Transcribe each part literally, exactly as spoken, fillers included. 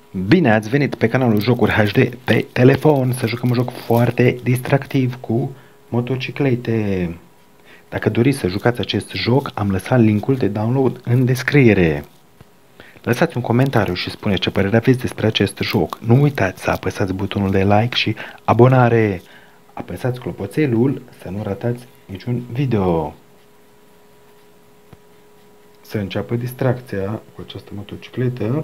Bine ați venit pe canalul Jocuri H D pe telefon să jucăm un joc foarte distractiv cu motociclete. Dacă doriți să jucați acest joc, am lăsat linkul de download în descriere. Lăsați un comentariu și spuneți ce părere aveți despre acest joc. Nu uitați să apăsați butonul de like și abonare. Apăsați clopoțelul să nu ratați niciun video. Să înceapă distracția cu această motocicletă.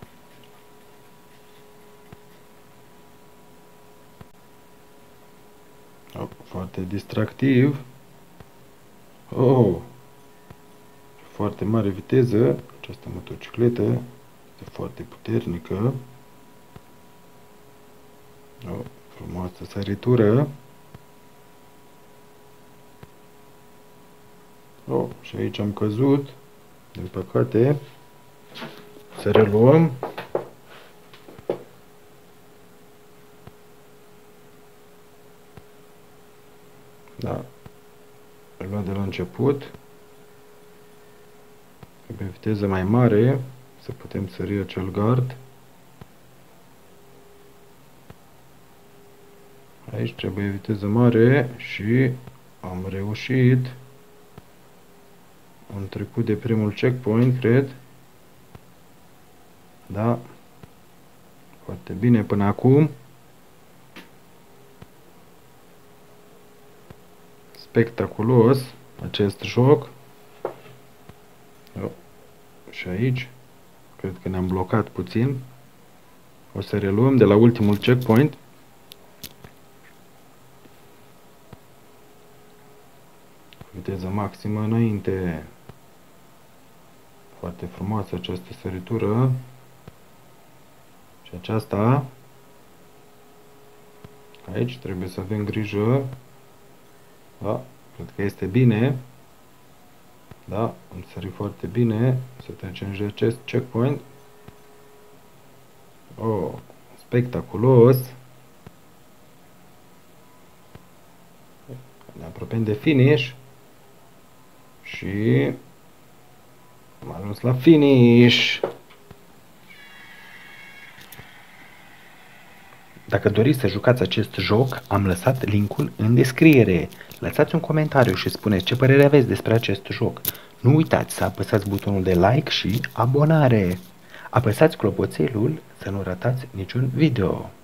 Oh, foarte distractiv. Oh, foarte mare viteză. Această motocicletă este foarte puternică. Oh, frumoasă săritură. Oh, și aici am căzut. Din păcate. Să reluăm. Da. Reluăm de la început. Pe viteză mai mare să putem sări acel gard. Aici trebuie viteză mare și am reușit. Am trecut de primul checkpoint, cred. Da. Foarte bine până acum. Spectaculos acest joc. Oh. Și aici cred că ne-am blocat puțin. O să reluăm de la ultimul checkpoint. Viteză maximă înainte. Foarte frumoasă această săritură. Și aceasta. Aici trebuie să avem grijă. Da, cred că este bine. Da, am sărit foarte bine. Să trecem de acest checkpoint. Oh, spectaculos. Ne apropiem de finish. Și am ajuns la finish. Dacă doriți să jucați acest joc, am lăsat linkul în descriere. Lăsați un comentariu și spuneți ce părere aveți despre acest joc. Nu uitați să apăsați butonul de like și abonare. Apăsați clopoțelul să nu ratați niciun video.